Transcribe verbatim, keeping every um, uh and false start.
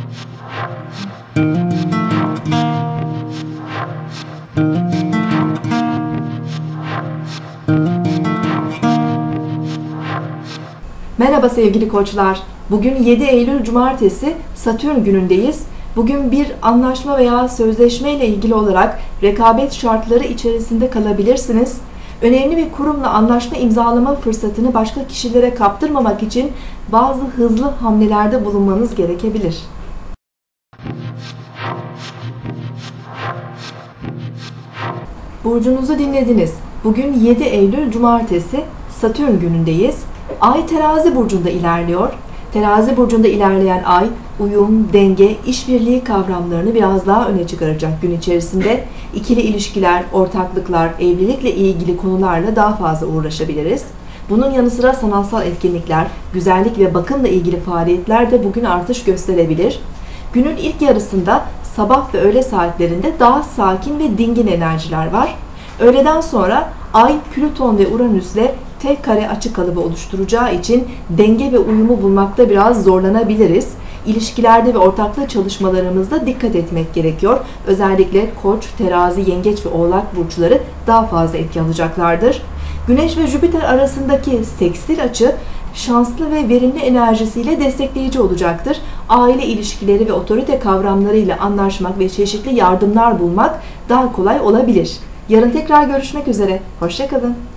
Merhaba sevgili koçlar. Bugün yedi Eylül Cumartesi, Satürn günündeyiz. Bugün bir anlaşma veya sözleşme ile ilgili olarak rekabet şartları içerisinde kalabilirsiniz. Önemli bir kurumla anlaşma imzalama fırsatını başka kişilere kaptırmamak için bazı hızlı hamlelerde bulunmanız gerekebilir. Burcunuzu dinlediniz. Bugün yedi Eylül Cumartesi, Satürn günündeyiz. Ay Terazi burcunda ilerliyor. Terazi burcunda ilerleyen ay, uyum, denge, işbirliği kavramlarını biraz daha öne çıkaracak gün içerisinde. İkili ilişkiler, ortaklıklar, evlilikle ilgili konularla daha fazla uğraşabiliriz. Bunun yanı sıra sanatsal etkinlikler, güzellik ve bakımla ilgili faaliyetler de bugün artış gösterebilir. Günün ilk yarısında sabah ve öğle saatlerinde daha sakin ve dingin enerjiler var. Öğleden sonra Ay, Plüton ve Uranüs'le tek kare açı kalıbı oluşturacağı için denge ve uyumu bulmakta biraz zorlanabiliriz. İlişkilerde ve ortaklık çalışmalarımızda dikkat etmek gerekiyor. Özellikle Koç, Terazi, Yengeç ve Oğlak burçları daha fazla etki alacaklardır. Güneş ve Jüpiter arasındaki sekstil açı şanslı ve verimli enerjisiyle destekleyici olacaktır. Aile ilişkileri ve otorite kavramlarıyla anlaşmak ve çeşitli yardımlar bulmak daha kolay olabilir. Yarın tekrar görüşmek üzere. Hoşça kalın.